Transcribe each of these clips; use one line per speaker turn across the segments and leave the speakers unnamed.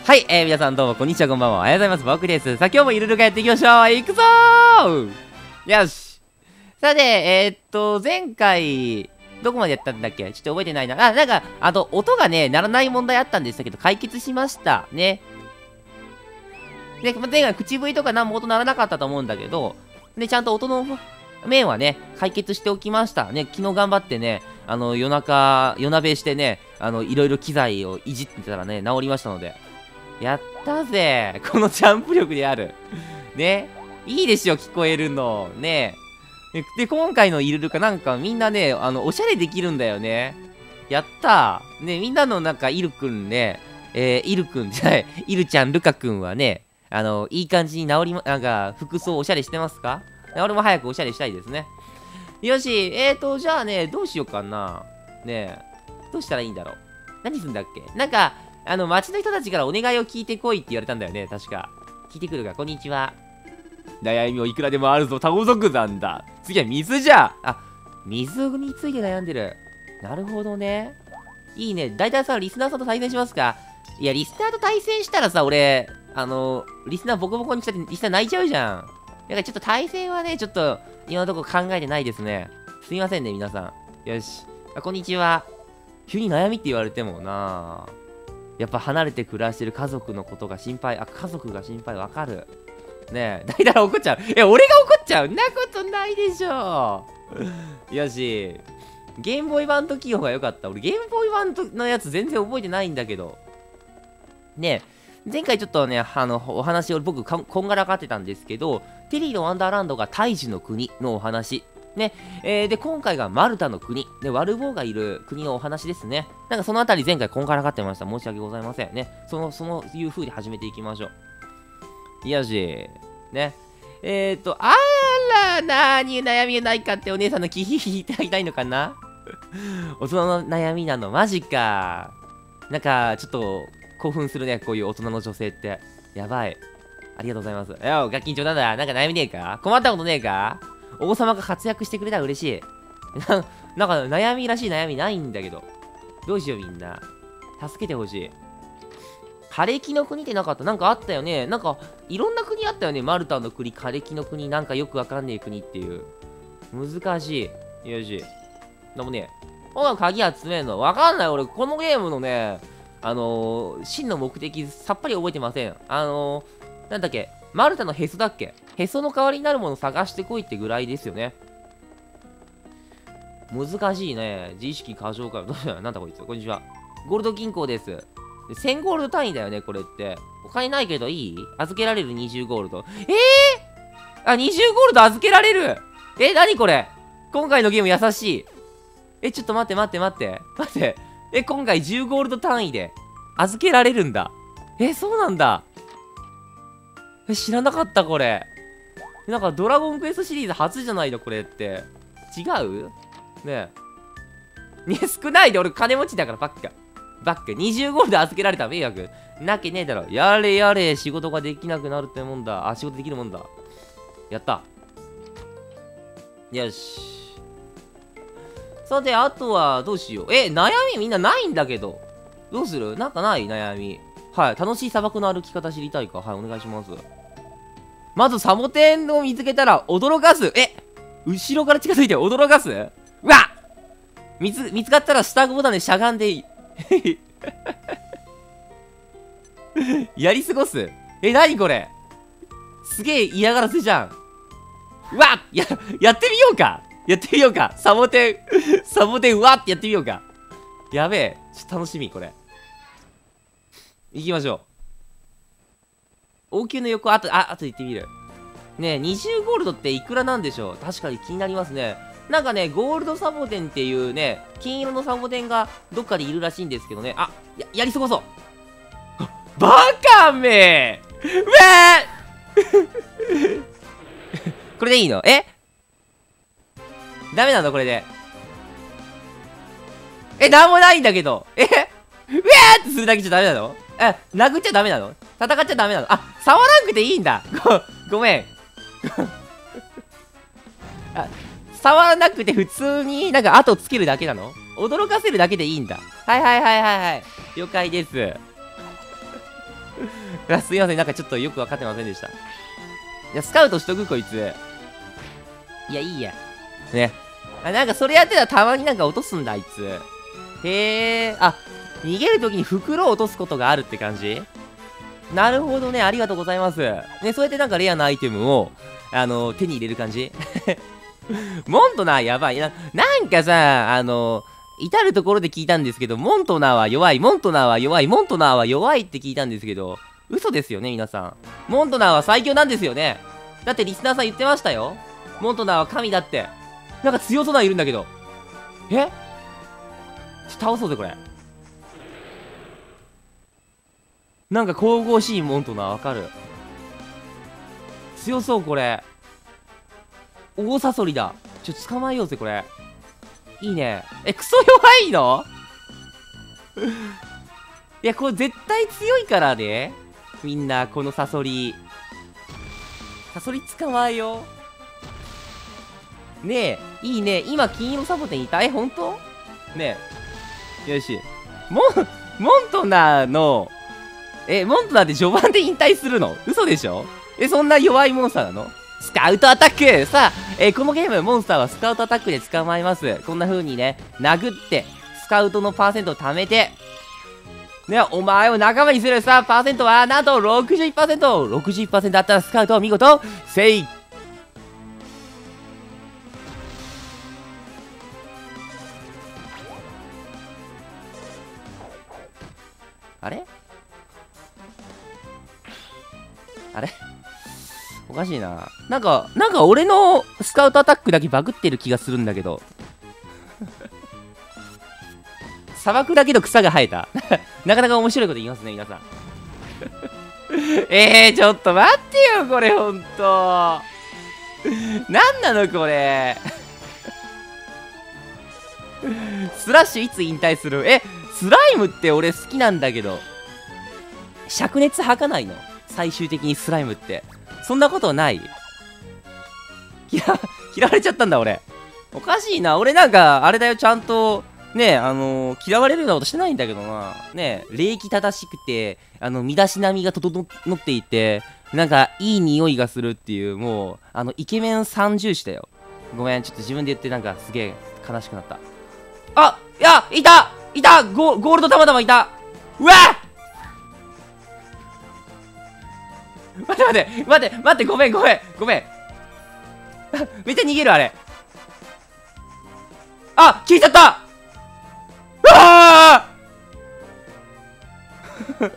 はい、皆さんどうもこんにちは、こんばんは。おはようございます。僕です。さあ、今日もいろいろやっていきましょう。いくぞー。よし。さて、前回、どこまでやったんだっけ？ちょっと覚えてないな。あ、なんか、音がね、鳴らない問題あったんですけど、解決しました。ね。で、前回口笛とか何も音鳴らなかったと思うんだけど、で、ちゃんと音の面はね、解決しておきました。ね、昨日頑張ってね、夜鍋してね、いろいろ機材をいじってたらね、治りましたので。やったぜ、このジャンプ力である。ね。いいでしょ、聞こえるの。ね。で、今回のイルルカなんかみんなね、おしゃれできるんだよね。やったー。ね、みんなのなんかイルくんね、イルくんじゃない、イルちゃん、ルカくんはね、いい感じになんか、服装おしゃれしてますか？俺も早くおしゃれしたいですね。よし、じゃあね、どうしようかな。ねえ、どうしたらいいんだろう。何すんだっけ？なんか、町の人たちからお願いを聞いてこいって言われたんだよね、確か。聞いてくるか、こんにちは。悩みをいくらでもあるぞ、タゴ族なんだ。次は水じゃ。あ、水について悩んでる。なるほどね。いいね。だいたいさ、リスナーさんと対戦しますか？いや、リスナーと対戦したらさ、俺、リスナーボコボコに来たって、リスナー泣いちゃうじゃん。だからちょっと対戦はね、ちょっと、今のところ考えてないですね。すみませんね、皆さん。よし。あ、こんにちは。急に悩みって言われてもなぁ。やっぱ離れて暮らしてる家族のことが心配。あ、家族が心配わかる。ねえ、だいたい怒っちゃう。俺が怒っちゃう？んなことないでしょ。よし。ゲームボーイ版の時の方が良かった。俺ゲームボーイ版のやつ全然覚えてないんだけど。ねえ、前回ちょっとね、お話を僕こんがらがってたんですけど、テリーのワンダーランドが大樹の国のお話。ね。で、今回がマルタの国。で、ワルボーがいる国のお話ですね。なんかそのあたり前回こんがらがってました。申し訳ございません。ね。そういう風に始めていきましょう。よし。ね。あら、なーに悩みがないかってお姉さんのキヒヒって言いたいのかな？大人の悩みなの、マジか。なんか、ちょっと、興奮するね、こういう大人の女性って。やばい。ありがとうございます。ガッキンチョなんだ。なんか悩みねえか？困ったことねえか？王様が活躍してくれたら嬉しい。なんか悩みらしい悩みないんだけど。どうしようみんな。助けてほしい。枯れ木の国ってなかった？なんかあったよね。なんかいろんな国あったよね。マルタの国、枯れ木の国、なんかよくわかんねえ国っていう。難しい。よし。でもね、鍵集めるのわかんない。俺、このゲームのね、真の目的さっぱり覚えてません。なんだっけ、マルタのへそだっけ？へその代わりになるもの探してこいってぐらいですよね。難しいね。自意識過剰か。どうしたなんだこいつ。こんにちは。ゴールド銀行です。1000ゴールド単位だよね、これって。お金ないけどいい？預けられる20ゴールド。あ、20ゴールド預けられる！何これ？今回のゲーム優しい。ちょっと待って。今回10ゴールド単位で預けられるんだ。そうなんだ。知らなかったこれ。なんかドラゴンクエストシリーズ初じゃないのこれって。違う？ねえ。少ないで俺金持ちだからばっか。20ゴールド預けられた迷惑。なきねえだろ。やれ、仕事ができなくなるってもんだ。あ、仕事できるもんだ。やった。よし。さて、あとはどうしよう。悩みみんなないんだけど。どうする？なんかない悩み。はい。楽しい砂漠の歩き方知りたいか？はい、お願いします。まずサボテンを見つけたら驚かす。後ろから近づいて驚かす？うわっ！見つかったら下ボタンでしゃがんでいい。やり過ごす？なにこれ？すげえ嫌がらせじゃん。うわっ！やってみようか。サボテン、うわってやってみようか。やべえ。ちょっと楽しみ、これ。行きましょう。王宮の横、あと行ってみる。ねえ、20ゴールドっていくらなんでしょう？確かに気になりますね。なんかね、ゴールドサボテンっていうね、金色のサボテンがどっかでいるらしいんですけどね。やり過ごそう。バカめー！うえこれでいいの？ダメなのこれで。なんもないんだけど。うえーってするだけじゃダメなの？殴っちゃダメなの？戦っちゃダメなの？触らんくていいんだ。ごめん。触らなくて普通になんか後つけるだけなの？驚かせるだけでいいんだ。はい。了解です。 すいません、なんかちょっとよく分かってませんでした。いや、スカウトしとく、こいつ。いや、いいや。ね。なんかそれやってたらたまになんか落とすんだ、あいつ。へえ。あ、逃げるときに袋を落とすことがあるって感じ？なるほどね、ありがとうございます。ね、そうやってなんかレアなアイテムを、手に入れる感じモントナーやばい。なんかさ、至るところで聞いたんですけど、モントナーは弱い、モントナーは弱い、モントナーは弱いって聞いたんですけど、嘘ですよね、皆さん。モントナーは最強なんですよね。だってリスナーさん言ってましたよ。モントナーは神だって。なんか強そうなのいるんだけど。倒そうぜ、これ。なんか神々しいモントナーわかる。強そう、これ。大サソリだ。捕まえようぜ、これ。いいね。クソ弱いのいや、これ絶対強いからね。みんな、このサソリ。サソリ捕まえよう。ねえ、いいね。今、金色サボテンいた？ほんと？ねえ。よし。モントナーの、モントナーって序盤で引退するの？嘘でしょ？そんな弱いモンスターなの？スカウトアタック！さあ、このゲーム、モンスターはスカウトアタックで捕まえます。こんな風にね、殴って、スカウトのパーセントを貯めて、ね、お前を仲間にするさ、パーセントは、なんと 61%！61% だったらスカウトを見事、セイ！あれおかしいな。なんか俺のスカウトアタックだけバグってる気がするんだけど。砂漠だけど草が生えた。なかなか面白いこと言いますね、皆さん。ちょっと待ってよ、これ、ほんと。なんなの、これ。スラッシュいつ引退する？スライムって俺好きなんだけど。灼熱吐かないの？最終的にスライムって。そんなことない？嫌われちゃったんだ、俺。おかしいな。俺なんか、あれだよ、ちゃんと、ね、嫌われるようなことしてないんだけどな。ね、礼儀正しくて、身だしなみが整っていて、なんか、いい匂いがするっていう、もう、イケメン三重視だよ。ごめん、ちょっと自分で言って、なんか、すげえ、悲しくなった。あ！いたゴールドたまたまいた！うわっ！待って、ごめん。めっちゃ逃げる、あれ。あ！消えちゃった！うわー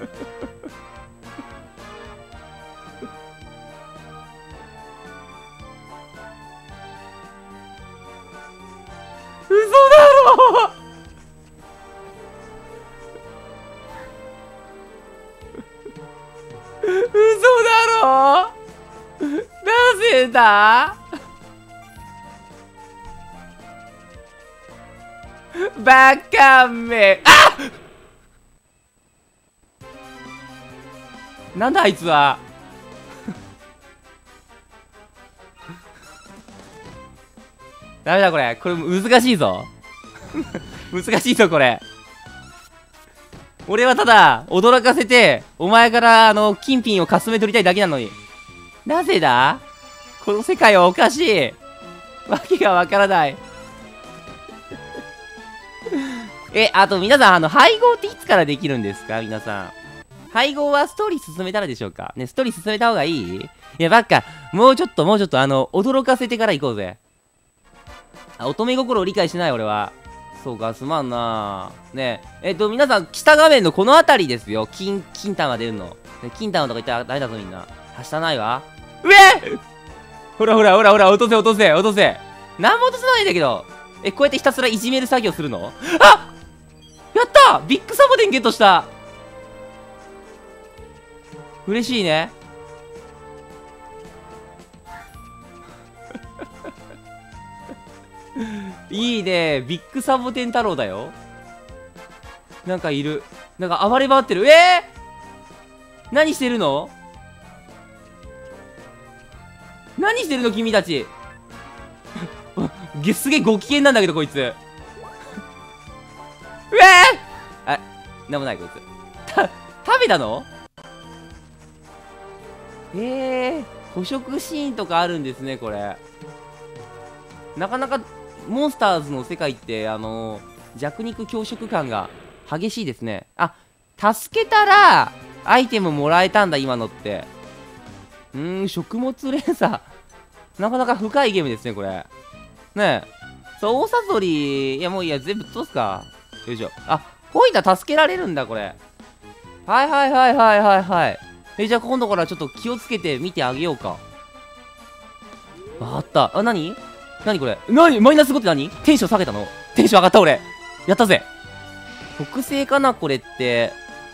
嘘だろ嘘だろなぜだバカめ。なんだあいつは。ダメだこれ難しいぞ。難しいぞこれ。俺はただ驚かせてお前から金品をかすめ取りたいだけなのに、なぜだ。この世界はおかしい。わけがわからない。あと皆さん配合っていつからできるんですか？皆さん配合はストーリー進めたらでしょうかね。ストーリー進めた方がいい？いやばっか、もうちょっと驚かせてから行こうぜ。乙女心を理解しない俺は。そうか、すまんなね。皆さん北画面のこの辺りですよ。金玉出るの、ね、金玉とか言ったらダメだぞみんな。はしたないわ。ほら落とせ。なんも落とさないんだけど。こうやってひたすらいじめる作業するの？あ！やった！ビッグサボテンゲットした。嬉しいね。いいね。ビッグサボテン太郎だよ。なんかいる。なんか暴れ回ってる。何してるの？何してるの君たち。すげえご機嫌なんだけどこいつ。なんもないこいつ。食べたの？ 捕食シーンとかあるんですね、これ。なかなか、モンスターズの世界って、弱肉強食感が激しいですね。あ、助けたら、アイテムもらえたんだ、今のって。食物連鎖。なかなか深いゲームですね、これ。ねえ。そう、大サソリ、いや、もういいや、全部通すか。よいしょ。あ、ポインター助けられるんだ、これ。はいはいはいはいはいはい。じゃあ今度からちょっと気をつけて見てあげようか。あった。あ、なにこれマイナス5って何？テンション下げたの？テンション上がった俺。やったぜ。特性かなこれって。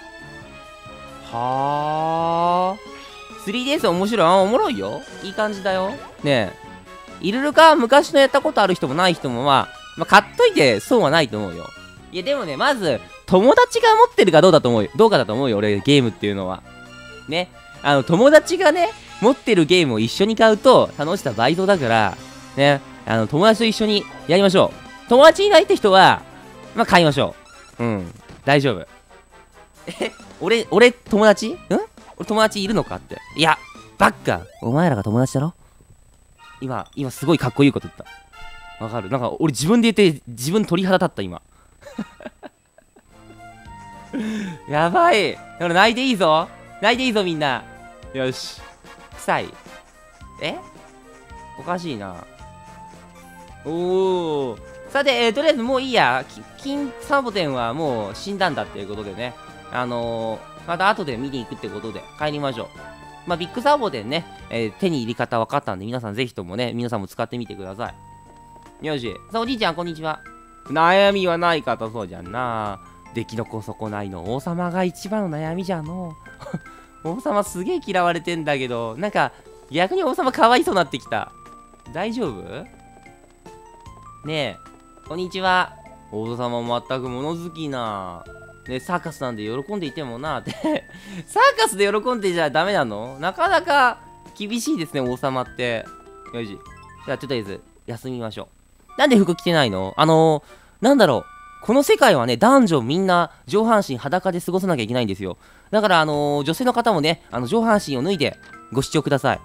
はー。3DS 面白い。おもろいよ。いい感じだよ。ねえ。イルルカ昔のやったことある人もない人も買っといて損はないと思うよ。いやでもね、まず、友達が持ってるかどうかだと思うよ、俺、ゲームっていうのは。ね。友達がね、持ってるゲームを一緒に買うと、楽しさ倍増だから、ね。友達と一緒にやりましょう。友達いないって人は、買いましょう。大丈夫。俺、友達俺友達いるのかって。いや、バッカお前らが友達だろ今すごいかっこいいこと言った。わかる？なんか、俺自分で言って、自分鳥肌立った、今。やばい。だから泣いていいぞ。みんな。よし。臭い。おかしいな。おー。さて、とりあえずもういいや。金サボテンはもう死んだんだっていうことでね。また後で見に行くってことで帰りましょう。ビッグサボテンね、手に入れ方分かったんで、皆さんぜひともね、皆さんも使ってみてください。よし。さあ、おじいちゃん、こんにちは。悩みはないかとそうじゃんな。出来のこそこないの王様が一番の悩みじゃの。王様すげえ嫌われてんだけど、なんか逆に王様かわいそうになってきた。大丈夫？ねえ、こんにちは。王様まったく物好きな。ね、サーカスなんで喜んでいてもなって。サーカスで喜んでじゃダメなの？なかなか厳しいですね、王様って。よし。じゃあ、とりあえず休みましょう。なんで服着てないの？なんだろう。この世界はね、男女みんな上半身裸で過ごさなきゃいけないんですよ。だから、女性の方もね、上半身を脱いでご視聴ください。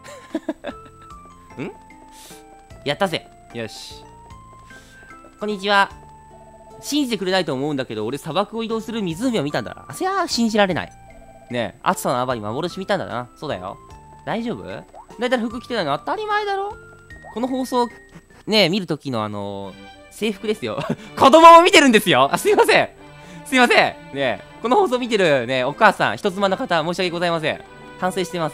ん？やったぜ。よし。こんにちは。信じてくれないと思うんだけど、俺砂漠を移動する湖を見たんだ。そりゃ信じられない。ねえ、暑さのあばに幻見たんだな。そうだよ。大丈夫？だいたい服着てないの当たり前だろ？この放送、ねえ、見るときの制服ですよ。子供も見てるんですよ。すいません。ねえ、この放送見てるね、お母さん、人妻の方、申し訳ございません。反省してます。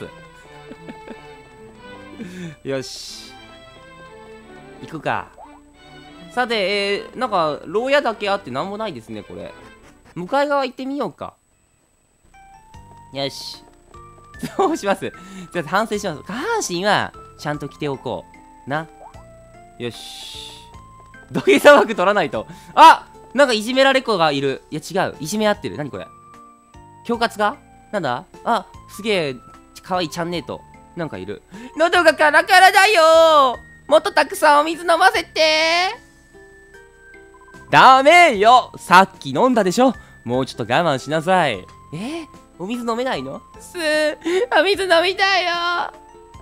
よし。行くか。さて、なんか、牢屋だけあってなんもないですね、これ。向かい側行ってみようか。よし。そうします。反省します。下半身は、ちゃんと着ておこう。な。よし。土下座枠取らないと。なんかいじめられっ子がいる。いや違う。いじめ合ってる。何これ。恐喝がなんだ？すげえ、かわいいチャンネート。なんかいる。喉がカラカラだよー。もっとたくさんお水飲ませてー。ダメよ。さっき飲んだでしょ。もうちょっと我慢しなさい。お水飲めないの？お水飲みたいよ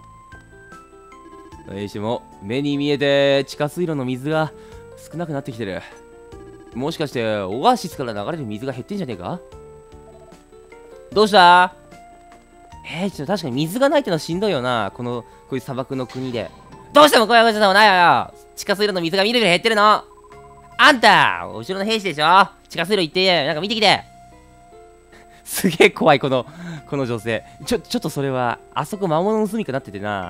ー。しも、目に見えて地下水路の水が少なくなってきてる。もしかしてオアシスから流れる水が減ってんじゃねえか？どうした？ちょっと確かに水がないってのはしんどいよな。こういう砂漠の国で。どうしてもこういうことでもないわよ。地下水路の水がみるみる減ってるの。あんた後ろの兵士でしょ？地下水路行って、なんか見てきて。すげえ怖い、この女性。ちょっとそれは、あそこ魔物の住みかなっててな。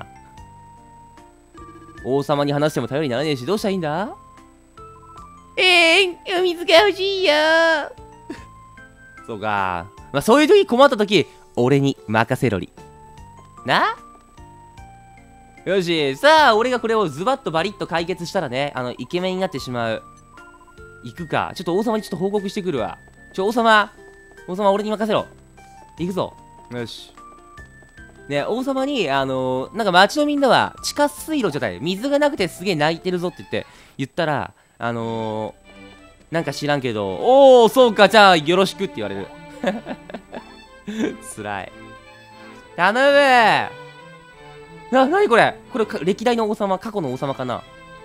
王様に話しても頼りにならねえし、どうしたらいいんだ？お水が欲しいよそうか。そういう時困った時、俺に任せろり。な？よし、さあ、俺がこれをズバッとバリッと解決したらね、イケメンになってしまう。行くか。ちょっと王様にちょっと報告してくるわ。王様、俺に任せろ。行くぞ。よし。ね、王様に、なんか街のみんなは地下水路じゃない、水がなくてすげえ泣いてるぞって言ったら、なんか知らんけど、そうか、じゃあよろしくって言われる。つらい。 頼む。なにこれ。これ、歴代の王様、過去の王様かな。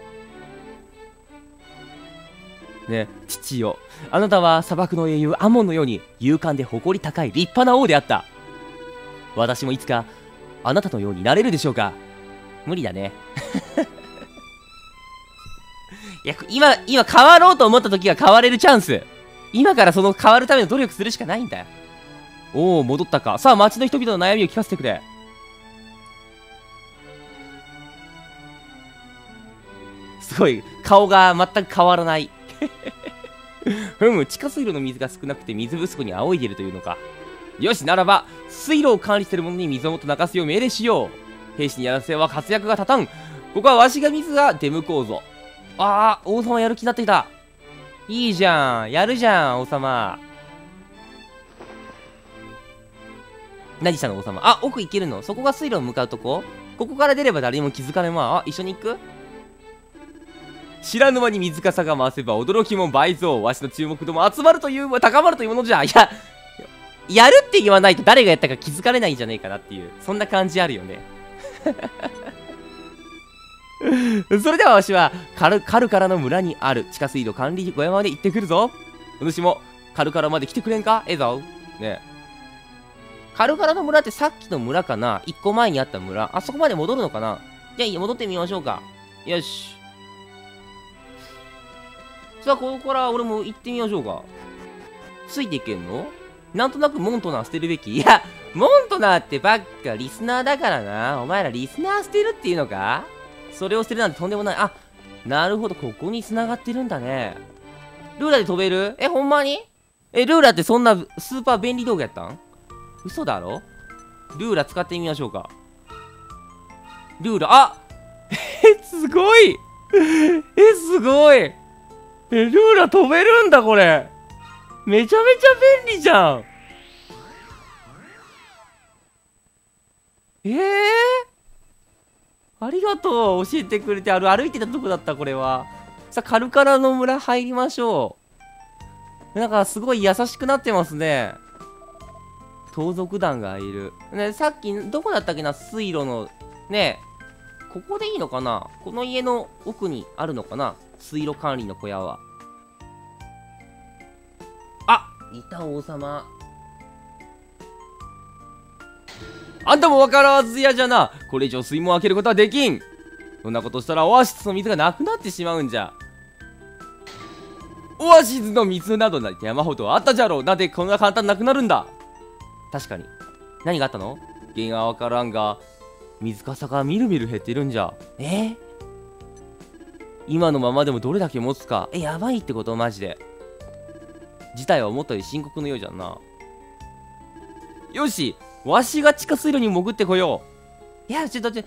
ね、父よ。あなたは砂漠の英雄アモンのように勇敢で誇り高い立派な王であった。私もいつかあなたのようになれるでしょうか。無理だね。いや、今変わろうと思った時が変われるチャンス。今からその変わるための努力するしかないんだよ。おお、戻ったか。さあ、街の人々の悩みを聞かせてくれ。すごい、顔が全く変わらない。地下水路の水が少なくて水不足に仰いでいるというのか。よし、ならば、水路を管理している者に水をもっと流すよう命令しよう。兵士にやらせは活躍が立たん。ここはわしが水が出向こうぞ。ああ、王様やる気になってきた。いいじゃん。やるじゃん、王様。何したの、王様。あ、奥行けるの。そこが水路に向かうとこ。ここから出れば誰にも気づかれま。あ、一緒に行く。知らぬ間に水かさが回せば驚きも倍増。わしの注目度も集まるという高まるというものじゃ。いや、やるって言わないと誰がやったか気づかれないんじゃねえかなっていう、そんな感じあるよね。それではわしはカルカラの村にある地下水道管理小屋まで行ってくるぞ。お主もカルカラまで来てくれんか。ええぞ。ね。カルカラの村ってさっきの村かな。一個前にあった村。あそこまで戻るのかな。じゃあいいよ、戻ってみましょうか。よし。さあ、ここから俺も行ってみましょうか。ついていけんの。なんとなくモントナー捨てるべき。いや、モントナーってばっかリスナーだからな。お前らリスナー捨てるっていうのか。それを捨てるなんてとんでもない。あ、なるほど、ここに繋がってるんだね。ルーラで飛べる。ほんまに。ルーラってそんなスーパー便利道具やったん。嘘だろ。ルーラ使ってみましょうか。ルーラ、あすごいすごいルーラ飛べるんだ、これ。めちゃめちゃ便利じゃん。ありがとう。教えてくれて。歩いてたとこだった、これは。さあ、カルカラの村入りましょう。なんか、すごい優しくなってますね。盗賊団がいる。ね、さっき、どこだったっけな、水路の。ねここでいいのかな。この家の奥にあるのかな、水路管理の小屋は。あ、いた、王様。あんたもわからずやじゃな。これ以上水門を開けることはできん。そんなことしたらオアシスの水がなくなってしまうんじゃ。オアシスの水などなんて山ほどあったじゃろう。なんでこんな簡単になくなるんだ。確かに。何があったの。原因はわからんが、水かさがみるみる減ってるんじゃ。今のままでもどれだけ持つか。やばいってこと。マジで事態は思ったより深刻のようじゃんな。よし、わしが地下水路に潜ってこよう。いや、待て、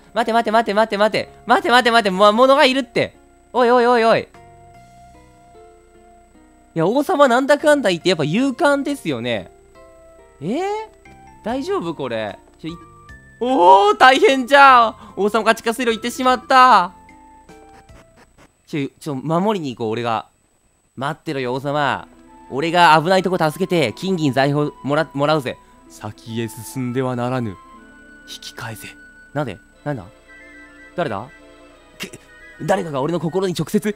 物がいるって。おい。いや、王様なんだかんだ言ってやっぱ勇敢ですよね。大丈夫これ。おお、大変じゃん。王様が地下水路行ってしまった。守りに行こう、俺が。待ってろよ、王様。俺が危ないとこ助けて、金銀財宝もらうぜ。先へ進んではならぬ。引き返せ。なんだ誰だ。誰かが俺の心に直接。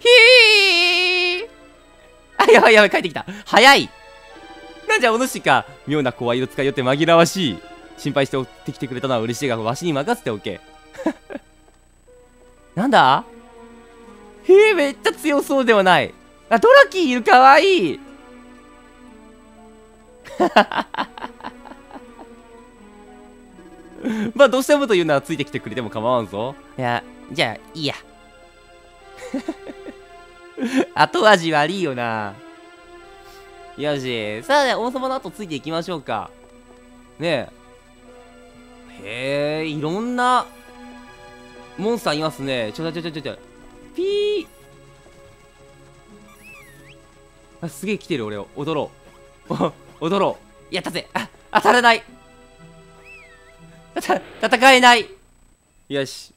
やばい、帰ってきた。早い。なんじゃお主か。妙な声色使いよって紛らわしい。心配して追ってきてくれたのは嬉しいが、わしに任せておけ。なんだ。めっちゃ強そうではない。ドラキーいる。かわいい。まあどうしてもというならついてきてくれても構わんぞ。いや、じゃあいいや。後味悪いよな。よし、さあね、王様の後ついていきましょうか。ねえ。いろんなモンスターいますね。ピー。すげえ来てる。俺を踊ろう。踊ろう。やったぜ。当たらない。戦えない。よし。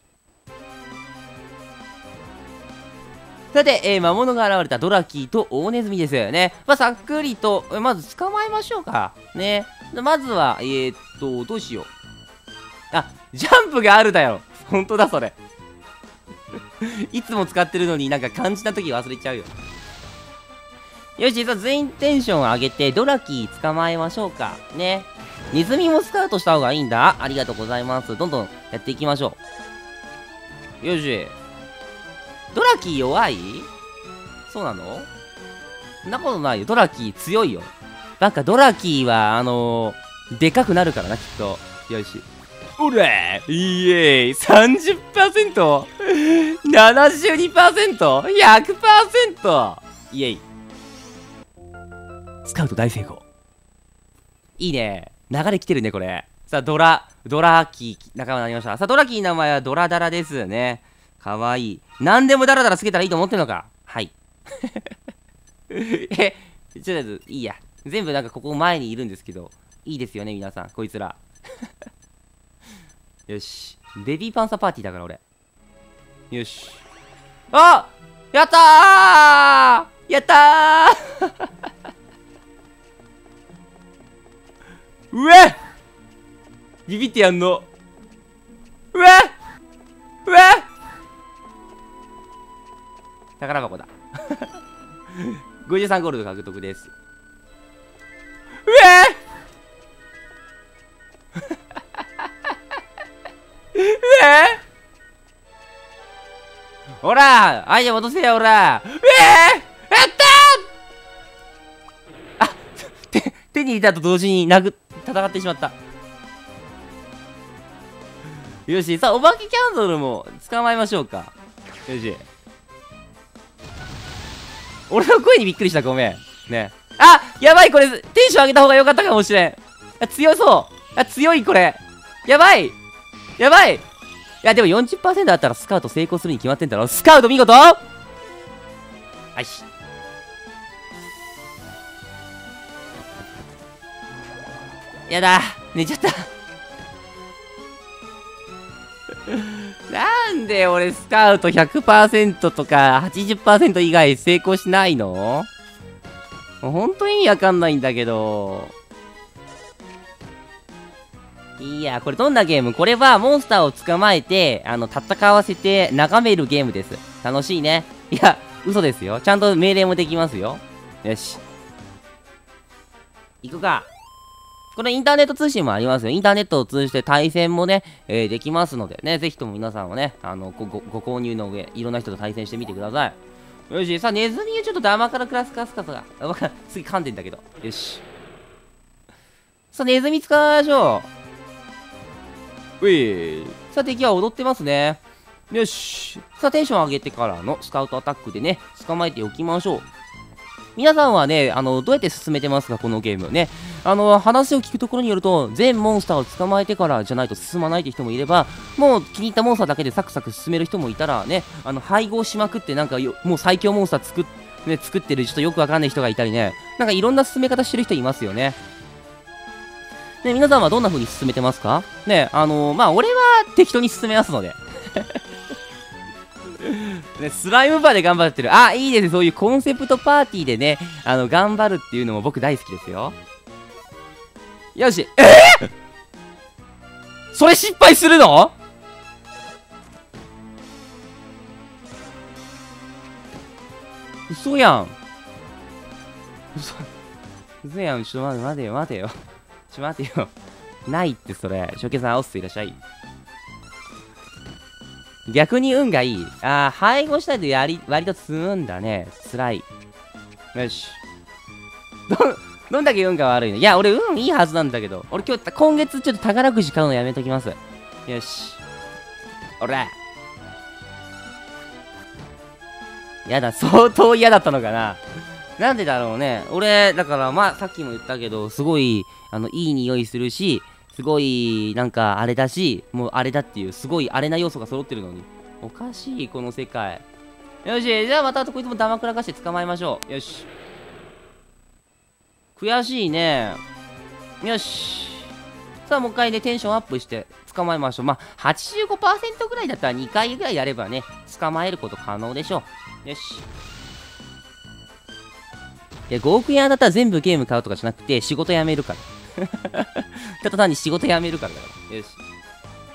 さて、魔物が現れたドラキーと大ネズミですよね。さっくりと、まず捕まえましょうか。ね。まずは、どうしよう。 あ、ジャンプがあるだよ。ほんとだ、それ。いつも使ってるのになんか肝心な時忘れちゃうよ。よし、じゃあ全員テンション上げて、ドラキー捕まえましょうか。ね。ネズミもスカウトした方がいいんだ。ありがとうございます。どんどんやっていきましょう。よし。ドラキー弱い？そうなの？そんなことないよ。ドラキー強いよ。なんかドラキーは、でかくなるからな、きっと。よし。おらーイエーイ !30%!72%!100%! イエイスカウト大成功。いいね。流れ来てるね、これ。さあ、ドラキー仲間になりました。さあ、ドラキーの名前はドラダラですね。かわいい。何でもダラダラつけたらいいと思ってんのか。はい。ちょっといいや。全部なんかここ前にいるんですけど、いいですよね、皆さん。こいつら。よし。ベビーパンサーパーティーだから俺。よし。あ！やったー！やったーうえ！ビビってやんの。うえ！うえ！宝箱だ。53ゴールド獲得です。うえ！うえ！ほらアイテム落とせよほら。うえ！やったー！あ、手に入れたと同時に戦ってしまった。よし、さあ、お化けキャンドルも捕まえましょうか。よし。俺の声にびっくりした、ごめん。ね。あ！やばい、これ、テンション上げた方が良かったかもしれん。あ、強そう。あ、強い、これ。やばい！やばい！いや、でも 40% あったらスカウト成功するに決まってんだろ。スカウト見事！はいし。やだ、寝ちゃった。なんで俺スカウト 100% とか 80% 以外成功しないの？ほんと意味わかんないんだけど。いや、これどんなゲーム？これはモンスターを捕まえて、戦わせて眺めるゲームです。楽しいね。いや、嘘ですよ。ちゃんと命令もできますよ。よし。行くか。これインターネット通信もありますよ。インターネットを通じて対戦もね、できますのでね、ぜひとも皆さんはね、ご購入の上、いろんな人と対戦してみてください。よし、さあ、ネズミをちょっとダマからクラスカスカスが、すげえ噛んでんだけど。よし。さあ、ネズミ使いましょう。うい。さあ、敵は踊ってますね。よし。さあ、テンション上げてからのスカウトアタックでね、捕まえておきましょう。皆さんはね、どうやって進めてますか、このゲームね。話を聞くところによると、全モンスターを捕まえてからじゃないと進まないって人もいれば、もう気に入ったモンスターだけでサクサク進める人もいたらね、配合しまくってなんかもう最強モンスター作ってるちょっとよくわかんない人がいたりね、なんかいろんな進め方してる人いますよね。ね、皆さんはどんな風に進めてますかね、まあ、俺は適当に進めますので。ね、スライムバーで頑張ってる。あ、いいですね。そういうコンセプトパーティーでね、頑張るっていうのも僕大好きですよ。よし。それ失敗するの？嘘やん。嘘やん。ちょっと待てよ。ちょっと待てよ。ないってそれ。初見さん、オスいらっしゃい。逆に運がいい。ああ、配合したいと割と積むんだね。辛い。よし。どんだけ運が悪いの？いや、俺運いいはずなんだけど。俺今月ちょっと宝くじ買うのやめときます。よし。おら。やだ、相当嫌だったのかな。なんでだろうね。俺、だからまあ、さっきも言ったけど、すごい、いい匂いするし、すごい、なんか、あれだし、もうあれだっていう、すごいあれな要素が揃ってるのに。おかしい、この世界。よし、じゃあまたこいつもダマくらかして捕まえましょう。よし。悔しいね。よし。さあ、もう一回ね、テンションアップして捕まえましょう。まあ、85% ぐらいだったら2回ぐらいやればね、捕まえること可能でしょう。よし。いや、5億円当たったら全部ゲーム買うとかじゃなくて、仕事辞めるから。ただ単に仕事辞めるからだから。よし。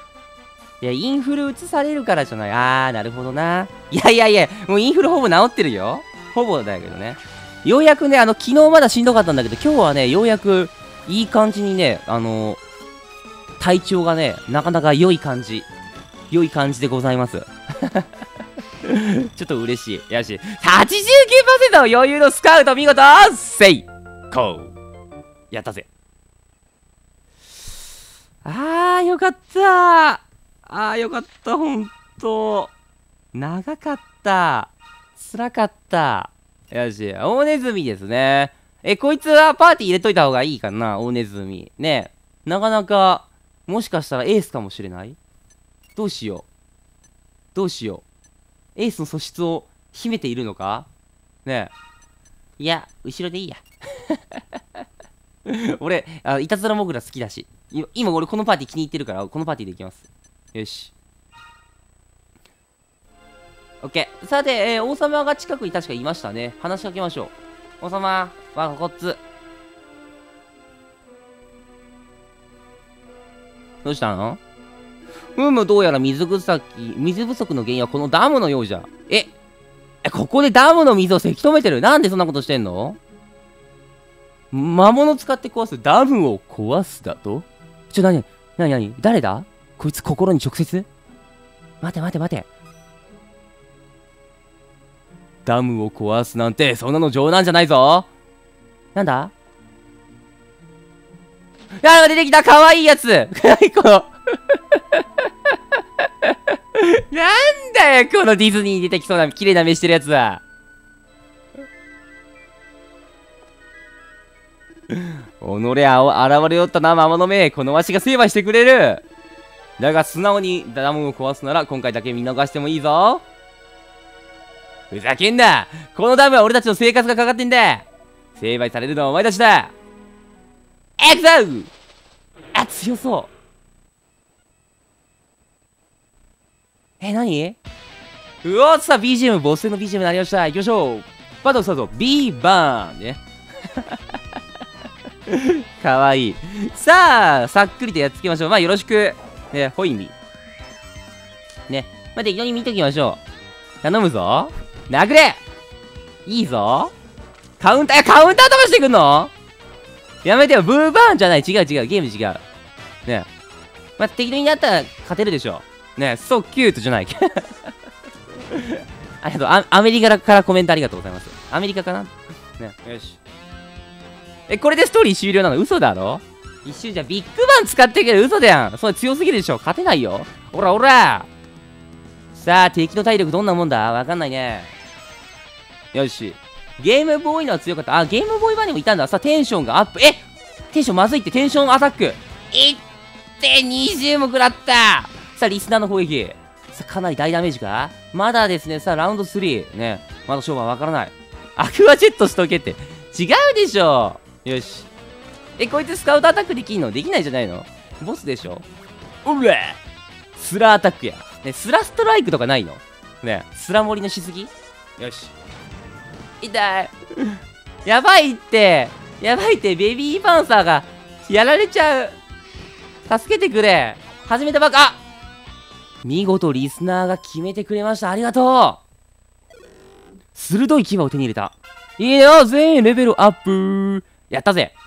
いや、インフル移されるからじゃない。なるほどな。いやいやいや、もうインフルほぼ治ってるよ。ほぼだけどね。ようやくね、昨日まだしんどかったんだけど、今日はね、ようやくいい感じにね、体調がね、なかなか良い感じでございます。ちょっと嬉しい。よし。89% 余裕のスカウト見事成功やったぜ。よかったよかった、ほんと。長かった。辛かった。よし、大ネズミですね。こいつはパーティー入れといた方がいいかな、大ネズミ。ねなかなか、もしかしたらエースかもしれない。どうしよう。エースの素質を秘めているのかねえ。いや、後ろでいいや。俺、いたずらモグラ好きだし。今俺このパーティー気に入ってるから、このパーティーでいきます。よし。オッケー。さて、王様が近くに確かいましたね。話しかけましょう。王様、こっち。どうしたの？どうやら水不足の原因はこのダムのようじゃ。ここでダムの水をせき止めてる。なんでそんなことしてんの？魔物使って壊す。ダムを壊すだと？なに誰だ？こいつ心に直接？待て。ダムを壊すなんて、そんなの冗談じゃないぞ。なんだ？出てきた、かわいいやつ。何このなんだよ、このディズニーに出てきそうな綺麗な目してるやつは。己現れよったな、魔物め。このわしが成敗してくれる。だが素直にダムを壊すなら今回だけ見逃してもいいぞ。ふざけんな。このダムは俺たちの生活がかかってんだ。成敗されるのはお前たちだ。エクゾ強そう。何？うおっさ、BGM、ボス戦の BGM になりました。行きましょう。バトルスタート、ビーバーンね。かわいい。さあ、さっくりとやっつけましょう。よろしく。ね、ホイミ。ね。適当に見ときましょう。頼むぞ。殴れ！いいぞ。カウンター飛ばしてくんの？やめてよ。ブーバーンじゃない。違う。ゲーム違う。ね。適当にやったら勝てるでしょ。ね。そうキュートじゃない。ありがとう。アメリカからコメントありがとうございます。アメリカかな？ね。よし。これでストーリー終了なの？嘘だろ？一瞬じゃビッグバン使ってるけど嘘だやん。それ強すぎるでしょ。勝てないよ。おらさあ、敵の体力どんなもんだ？わかんないね。よし。ゲームボーイのは強かった。ゲームボーイ版にもいたんだ。さあ、テンションがアップ。テンションまずいって。テンションアタック。20も食らった。さあ、リスナーの攻撃。さあ、かなり大ダメージか？まだですね。さあ、ラウンド3。ね。まだ勝負はわからない。アクアジェットしとけって。違うでしょ。よし。こいつスカウトアタックできんの？できないじゃないの？ボスでしょ？おら！スラアタックや。ね、スラストライクとかないの？ね、スラ盛りのしすぎ？よし。痛い。やばいって、ベビーパンサーがやられちゃう。助けてくれ。始めたばか。見事リスナーが決めてくれました。ありがとう。鋭い牙を手に入れた。いいよ、全員レベルアップ。やったぜ。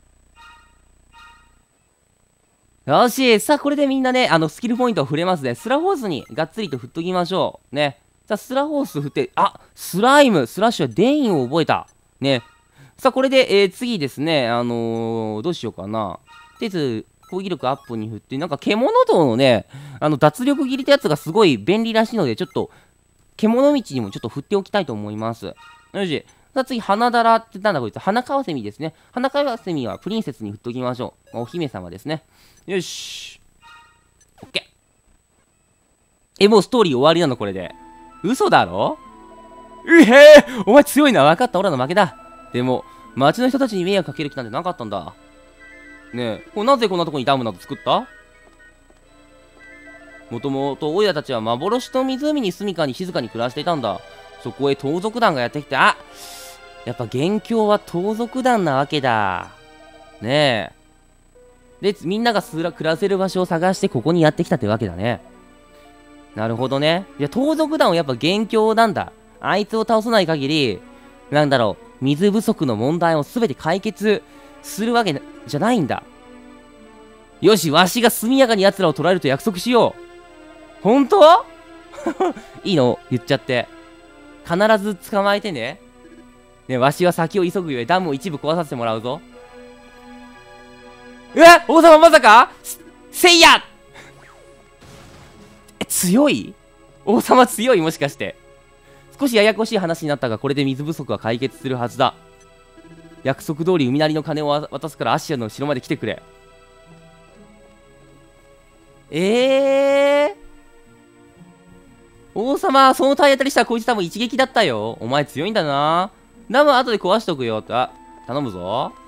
よし。さあ、これでみんなね、スキルポイントを振れますね。スラホースにがっつりと振っときましょう。ね。さあ、スラホース振って、スライム、スラッシュはデインを覚えた。ね。さあ、これで、次ですね、どうしようかな。とりあえず、攻撃力アップに振って、なんか獣道のね、脱力切りってやつがすごい便利らしいので、ちょっと、獣道にもちょっと振っておきたいと思います。よし。さあ次、花だらってなんだこいつ。花カワセミですね。花カワセミはプリンセスに振っときましょう。お姫様ですね。よし。オッケー。もうストーリー終わりなのこれで。嘘だろ？お前強いな。分かった。俺らの負けだ。でも、町の人たちに迷惑かける気なんてなかったんだ。ねえ、なぜこんなとこにダムなど作った？もともと、オイラたちは幻の湖に住みかに静かに暮らしていたんだ。そこへ盗賊団がやってきて、やっぱ元凶は盗賊団なわけだ。ねえ。で、みんなが暮らせる場所を探してここにやってきたってわけだね。 なるほどね。いや、盗賊団はやっぱ元凶なんだ。あいつを倒さない限り、なんだろう、水不足の問題を全て解決するわけじゃないんだ。よし、わしが速やかに奴らを捕らえると約束しよう。本当いいの言っちゃって。必ず捕まえてね。ね、わしは先を急ぐゆえダムを一部壊させてもらうぞ。王様まさかせいや強い王様強いもしかして。少しややこしい話になったが、これで水不足は解決するはずだ。約束通り海なりの金を渡すからアシアの城まで来てくれ。王様、その体当たりしたらこいつ多分一撃だったよ。お前強いんだな。ダムは後で壊しとくよ。頼むぞ。